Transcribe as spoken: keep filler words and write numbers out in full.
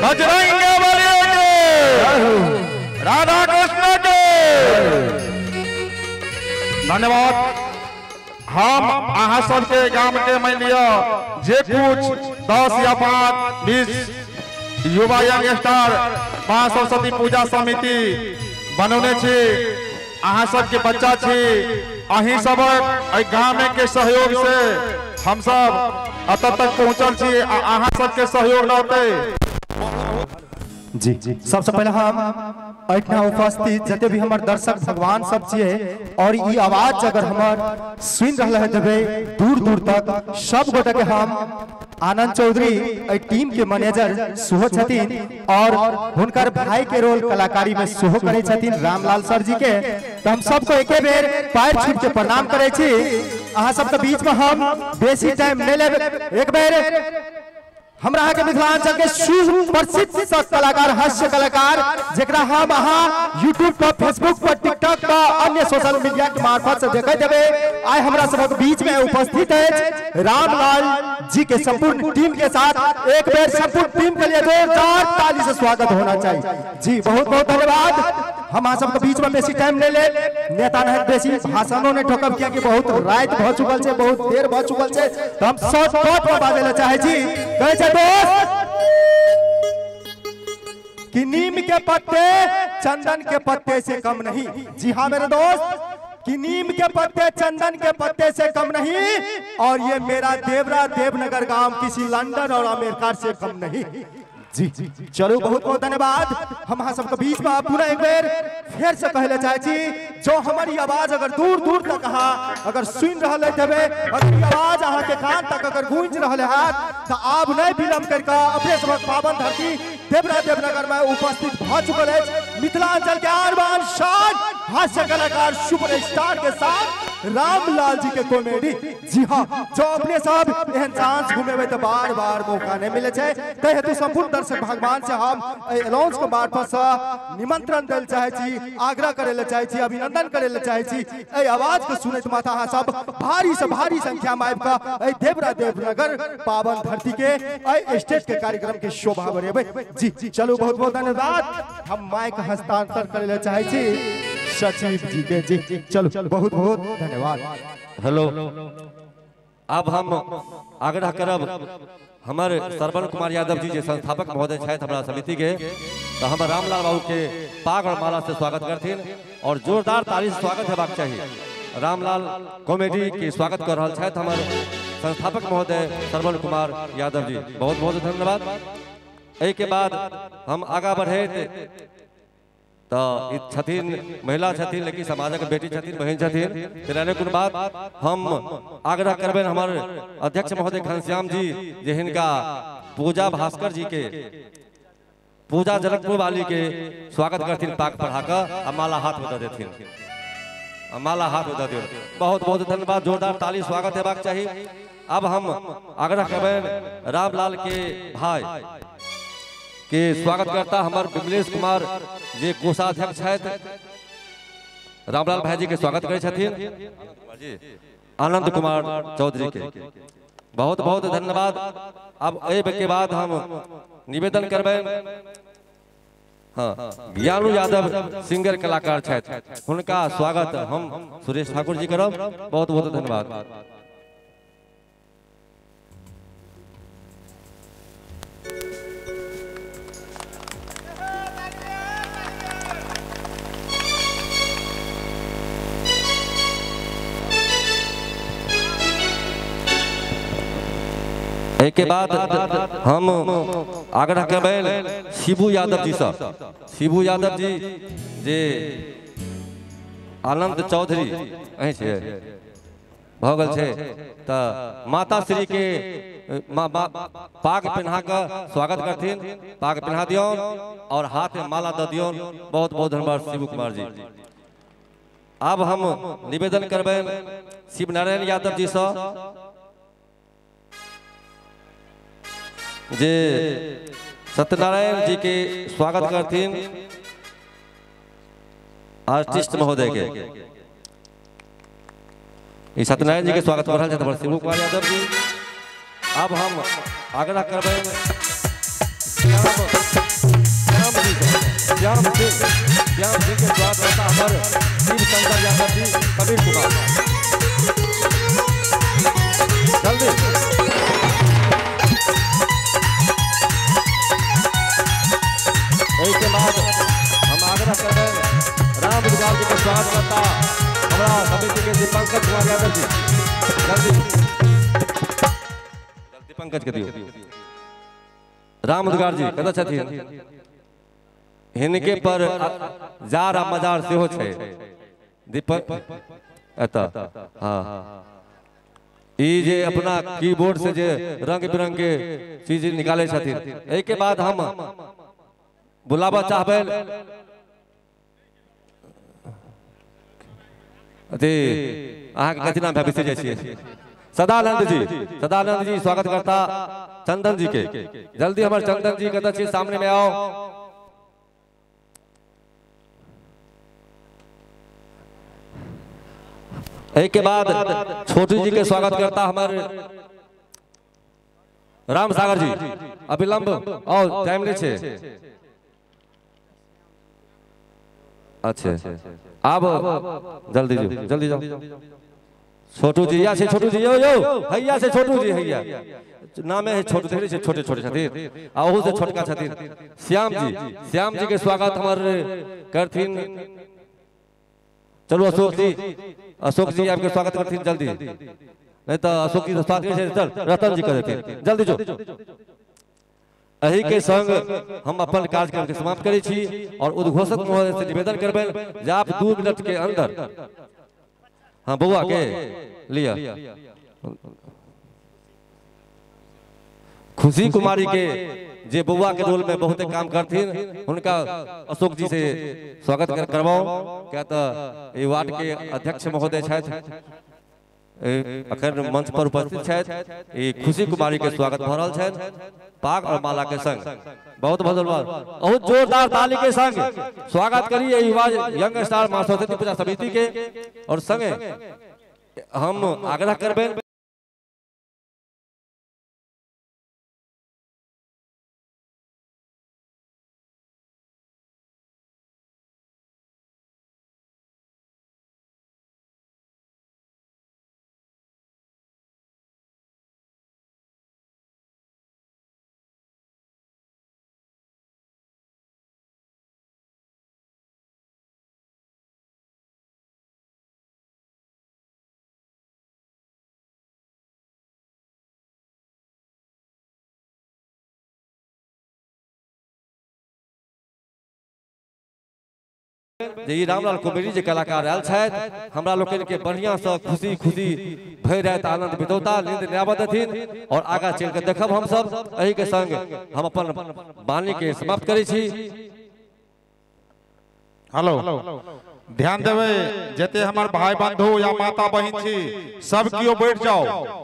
बजरंगबली के, राधा कृष्ण के। धन्यवाद। हम अहाँ सबके गांव के मान लिया जे कुछ दस या पाँच बीस युवा यंगस्टर माँ सरस्वती पूजा समिति बनौने छी। अहाँ सबके बच्चा छी। अहीं सब गांव के सहयोग से हम सब अत तक पहुंचल छी। अहाँ सबके सहयोग रहते जी जी सबसे पहले हम अठना उपस्थित जते भी हमार दर्शक भगवान सब छिए और ये आवाज अगर हमार सुन रहा है जब दूर दूर तक सब गोटे के हम आनंद चौधरी टीम के मैनेजर सुहो छथिन और हुनकर भाई के रोल कलाकारी में सुहो करे छथिन रामलाल सर जी के। तो हम सबको एक बेर पैर छू के प्रणाम करे छी। अहाँ सबके बीच में हम बेसी टाइम नहीं लेब। एक बेर हमरा के मिथिलांचल के सुप्रसिद्ध कलाकार हास्य कलाकार जेकरा हम अहाँ यूट्यूब पर फेसबुक पर टिकटॉक पर अन्य सोशल मीडिया के मार्फत से देखे देवे आए हमरा सबके बीच में उपस्थित है रामलाल जी के संपूर्ण टीम के साथ। एक बेर संपूर्ण टीम के लिए जोरदार ताली से स्वागत होना चाहिए। जी बहुत बहुत धन्यवाद। हम आप सबके बीच में बेसी टाइम ले ले नेता नहीं बेसी भाषणों ने ठोकब किया कि बहुत रात भ चुकल छे, बहुत देर भ चुकल छे। तो हम शॉर्ट कट में बाजे ले चाहे छी कहे छे दोस्त कि नीम के पत्ते चंदन के पत्ते से कम नहीं। जी हाँ मेरे दोस्त कि नीम के पत्ते चंदन के पत्ते से कम नहीं और ये मेरा देवरा देवनगर गांव किसी लंदन और अमेरिका से कम नहीं। जी चलो बहुत बहुत धन्यवाद। हम हाँ सबके बीच में पुनः एक बार फिर से कहले चाहे छी जो हमारी आवाज अगर दूर दूर तक अहाँ अगर सुन रहा है अगर आवाज अहाँ के कान तक अगर गूंज रहा है तो आप नहीं विलंब करके अपने सबक पावन धरती देवरा देवनगर में उपस्थित भ चुकल है मिथिलांचल के आरमान शान हास्य कलाकार सुपर स्टार के साथ रामलाल जी के कॉमेडी। जी हाँ जो अपने सब एहन चांस घूमे तो बार बार मौका नहीं मिले छे। ते हेतु संपूर्ण दर्शक भगवान से हम अनाउंस के मार्फत से निमंत्रण देल चाहे छी, आग्रह करे ले चाहे छी, अभिनंदन करे ले चाहे छी। ए आवाज के सुनत माता हाँ सब भारी से भारी संख्या में आबि ए देवरा देवनगर पावन धरती के ए स्टेज के कार्यक्रम के शोभा बढ़ेबे। जी चलो बहुत बहुत धन्यवाद। हम माइक हस्तांतरण करे ले चाहे छी सचिव जी के। जी चलो बहुत बहुत धन्यवाद। हेलो अब हम आग्रह करब हमारे श्रवण कुमार यादव जी जो संस्थापक महोदय छथि हमारा समिति के तो हम रामलाल बाबू के पाग और माला से स्वागत करथिन और जोरदार ताली से स्वागत हेबाक चाहिए। रामलाल कॉमेडी के स्वागत कर रहा छथि हमारे संस्थापक महोदय श्रवण कुमार यादव जी बहुत बहुत धन्यवाद। एहि के बाद हम आगा बढ़े तो छथिन महिला छथिन लेकिन समाजक बेटी छथिन बहन छथिन तेराने कुन बात हम आग्रह करबेन हमारे अध्यक्ष महोदय घनश्याम जी जे हिनका पूजा भास्कर जी के पूजा जनकपुर वाली के स्वागत करथिन पाक पढ़ाकर आ माला हाथ में दे देथिन माला हाथ में दे दियो। बहुत बहुत धन्यवाद। जोरदार ताली स्वागत हेबाक चाहिए। अब हम आग्रह करबेन रामलाल के भाई के स्वागत करता हमारे विमलेश कुमार जे कोषाध्यक्ष है रामलाल भाई जी के स्वागत करे छथिन आनंद कुमार चौधरी के बहुत बहुत धन्यवाद। अब ए के बाद हम निवेदन करबे हाँ ज्ञानू यादव सिंगर कलाकार छथि हुनका स्वागत हम सुरेश ठाकुर जी करब। बहुत बहुत धन्यवाद। एक के बाद हम आग्रह करबेन शिबू यादव जी से शिबू यादव जी जे आनंद चौधरी अहीं छे भ गेल छे त माता श्री के मा, मा, पाग पहना के स्वागत करथिन पाग पहना दियो और हाथ में माला द दियो। बहुत बहुत धन्यवाद शिबू कुमार जी। अब हम निवेदन करबेन शिव नारायण यादव जी से जे सत्यनारायण जी के स्वागत करथिन आर्टिस्ट महोदय के इस सत्यनारायण जी के स्वागत कर रहा है शिव कुमार यादव जी। अब हम आग्रह करबे श्याम सिंह श्याम सिंह के स्वागत करता हमारे शिव शंकर यादव जी कबीर कुमार जल्दी के बाद हम आग्रह कर रहे हैं राम दुर्गाल जी का स्वागत करता हमारा समिति के पंकज कुमार यादव जी जल्दी जल्दी पंकज के दियो राम दुर्गाल जी कदा छथिन हिनके पर जार आ मजार सेहो छै दीपक एता हां ई जे अपना कीबोर्ड से जे रंग बिरंग के चीज निकाले छथिन एहि के बाद हम बुलावा चाहबे अथी अहाँ के कथी नाम है बिसर जाइए सदानंद जी सदानंद जी स्वागत करता चंदन जी के जल्दी हमारे चंदन जी कदा छी सामने में आओ एक के बाद छोटू जी के स्वागत करता हमारे राम सागर जी अविलंब और टाइमली छे अच्छा अब जल्दी जो जल्दी जाओ छोटू जी या से छोटू जी यो यो हैया से छोटू जी हैया नाम है छोटू देरी से छोटे छोटे छथिन आ ओहू से छोटका छथिन श्याम जी श्याम जी के स्वागत हमारे करथिन चलो अशोक जी अशोक जी आपके स्वागत करथिन जल्दी नहीं तो अशोक जी स्वागत से चल रतन जी कर देथिन जल्दी जो एही के संग हम अपन कार्यक्रम के समाप्त करै छी और उद्घोषक महोदय से निवेदन करबे जे आप दो मिनट के अंदर हां बउआ के लिया खुशी कुमारी के जे बउआ के रोल में बहुत काम करथिन उनका अशोक जी से स्वागत कर करवाओ क्या तो ई वार्ड के अध्यक्ष महोदय छथि अखन मंच पर उपस्थित छथि ई खुशी कुमारी के स्वागत भ रहल छथि पाग और माला के संग बहुत बहुत धन्यवाद बहुत जोरदार ताली के संग स्वागत करिए युवा यंग स्टार मां सरस्वती पूजा समिति के और संगे हम आग्रह करबे जी रामलाल कुमेरी जे कलाकार आयल छथि हमरा लोकन के बढ़िया से खुशी खुशी भय रात आनंद बितौता नींद न्याबत थीन और आगा चल के देखब हम सब एही के संग हम अपन वाणी के समाप्त करै छी हेलो ध्यान देवे जते हमार भाई बंधु या माता बहन छी सब कियो बैठ जाओ